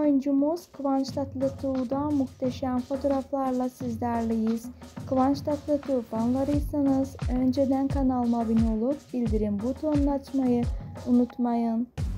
oyuncumuz Kıvanç Tatlıtuğ'dan muhteşem fotoğraflarla sizlerleyiz. Kıvanç Tatlıtuğ fanlarıysanız önceden kanalıma abone olup bildirim butonunu açmayı unutmayın.